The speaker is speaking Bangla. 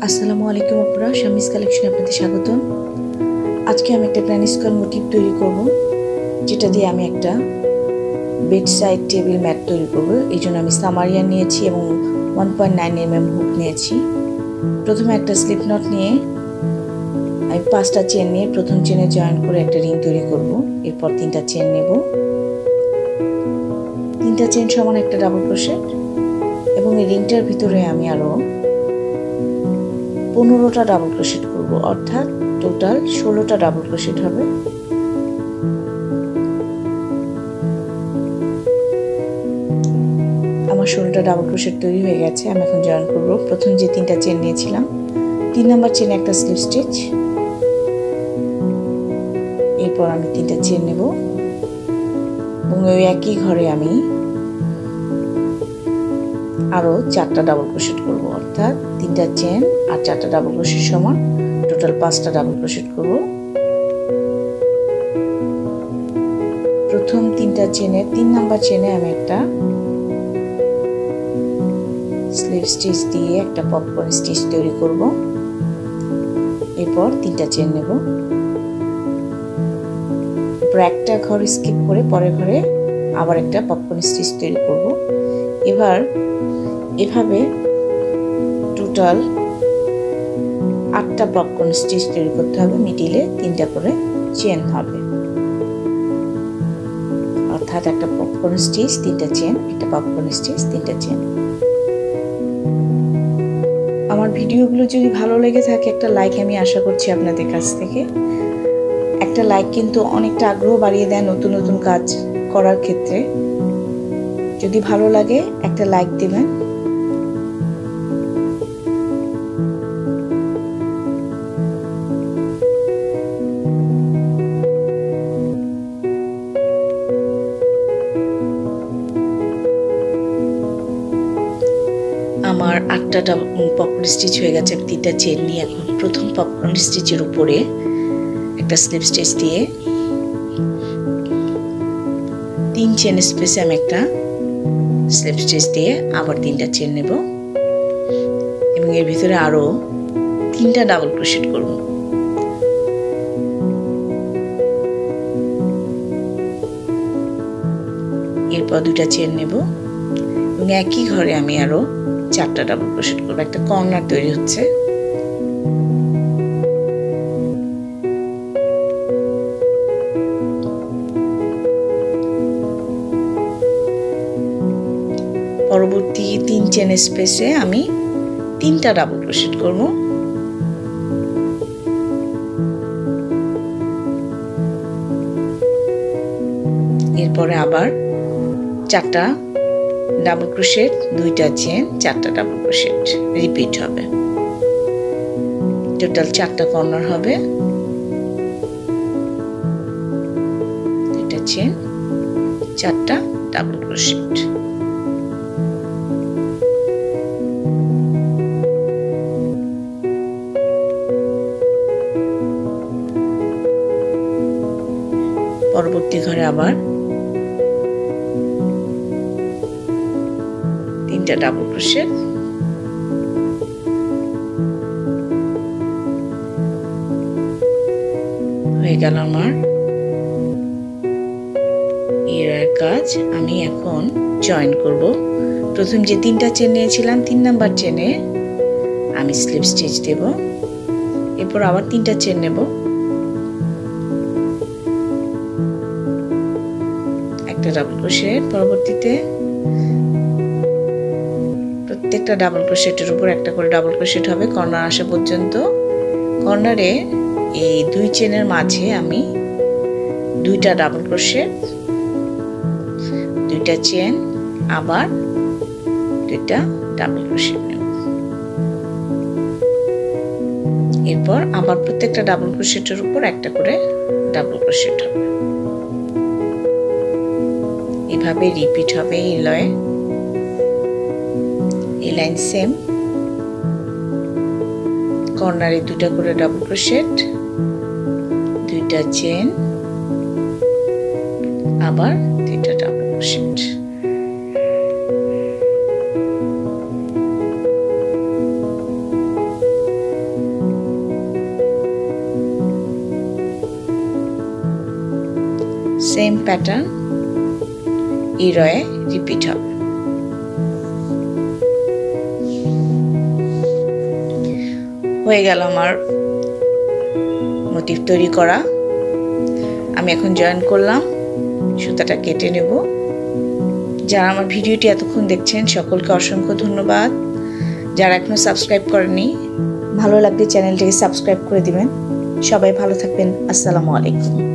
আসসালামু আলাইকুম আপুরা, শামিস কালেকশনে আপনাদের স্বাগতম। আজকে আমি একটা গ্র্যানি স্কোয়ার মোটিভ তৈরি করব, যেটা দিয়ে আমি একটা বেড সাইড টেবিল ম্যাট তৈরি করব। এই জন্য আমি সামারিয়ান নিয়েছি এবং 1.9 mm হুক নিয়েছি। প্রথমে একটা স্লিপ নট নিয়ে আমি 5টা চেন নিয়ে প্রথম চেনে জয়েন করে একটা রিং তৈরি করব। এরপর 3টা চেন নেব, 3টা চেন সমান একটা ডাবল ক্রোশেট এবং এই রিংটার ভিতরে আমি আরো 15টা ডাবল ক্রোশেট করব, অর্থাৎ টোটাল 16টা ডাবল ক্রোশেট হবে। আমার 16টা ডাবল ক্রোশেট তৈরি হয়ে গেছে। আমি এখন জয়েন করব। প্রথম যে 3টা চেন নিয়েছিলাম, 3 নাম্বার চেনে একটা স্লিপ স্টিচ, এরপর আমি 3টা চেন নেব এবং ওই একই ঘরে আমি আরো 4টা ডাবল ক্রোশেট করব, অর্থাৎ 3টা চেন আর 4টা ডাবল ক্রোশেট সমান টোটাল 5টা ডাবল ক্রোশেট করব। প্রথম 3টা চেনে 3 নাম্বার চেনে আমি একটা স্লিপ স্টিচ দিয়ে একটা পপকর্ন স্টিচ তৈরি করব। এরপর 3টা চেন নেব, এরপর একটা ঘর স্কিপ করে পরের ঘরে আবার একটা পপকর্ন স্টিচ তৈরি করব। এবার এভাবে টোটাল 8টা পপকর্ন স্টিচ তৈরি করতে হবে। মিডিলে 3টা করে চেন হবে, অর্থাৎ একটা পপকর্ন স্টিচ 3টা চেন, একটা পপকর্ন স্টিচ 3টা চেন। আমার ভিডিওগুলো যদি ভালো লেগে থাকে একটা লাইক আমি আশা করছি আপনাদের কাছ থেকে। একটা লাইক কিন্তু অনেকটা আগ্রহ বাড়িয়ে দেয় নতুন নতুন কাজ করার ক্ষেত্রে। যদি ভালো লাগে একটা লাইক দিবেন। আমার 8টা পপকর্ন স্টিচ হয়ে গেছে। 3টা চেন নিয়ে এখন প্রথম পপকর্ন স্টিচের উপরে একটা স্লিপ স্টিচ দিয়ে 3 চেন স্পেসে আমি একটা স্লিপ স্টিচ দিয়ে আবার 3টা চেন নেব এবং এর ভিতরে আরো 3টা ডাবল ক্রোশেট করব। এরপর 2টা চেন নেব এবং একই ঘরে আমি আরো 4টা ডাবল ক্রোশেট করব। একটা কর্নার তৈরি হচ্ছে। পরবর্তী 3 চেন স্পেসে আমি 3টা ডাবল ক্রোশেট করব। এরপরে আবার 4টা ডাবল ক্রোশেট, 2টা চেন, 4টা ডাবল ক্রোশেট রিপিট হবে। টোটাল 4টা কর্নার হবে। 2টা চেন, 4টা ডাবল ক্রোশেট। পরবর্তী ঘরে আবার 3টা ডাবল ক্রোশেট, হয়ে গেল আমার এর কাজ। আমি এখন জয়েন করব। প্রথম যে 3টা চেন নিয়েছিলাম 3 নাম্বার চেনে আমি স্লিপ স্টিচ দেব, এরপর আবার 3টা চেন নেব, একটা ডাবল ক্রোশেট। পরবর্তীতে প্রত্যেকটা ডাবল ক্রোশেটের উপর একটা করে ডাবল ক্রোশেট হবে কর্নার আসা পর্যন্ত। কর্নারে এই 2 চেনের মাঝে আমি 2টা ডাবল ক্রোশেট, 2টা চেন, আবার 2টা ডাবল ক্রোশেট নেব। এরপর আবার প্রত্যেকটা ডাবল ক্রোশেটের উপর একটা করে ডাবল ক্রোশেট হবে। এভাবে রিপিট হবে এই লয়ে। এই লাইন সেম। কর্নারে 2টা করে ডাবল ক্রোশেট, 2টা চেন, আবার 2টা ডাবল ক্রোশেট। সেম প্যাটার্ন এই রয়ে রিপিট হবে। হয়ে গেল আমার মোটিভ তৈরি করা। আমি এখন জয়েন করলাম, সুতাটা কেটে নেব। যারা আমার ভিডিওটি এতক্ষণ দেখছেন সকলকে অসংখ্য ধন্যবাদ। যারা এখনো সাবস্ক্রাইব করেনি, ভালো লাগলে চ্যানেলটিকে সাবস্ক্রাইব করে দিবেন। সবাই ভালো থাকবেন। আসসালামু আলাইকুম।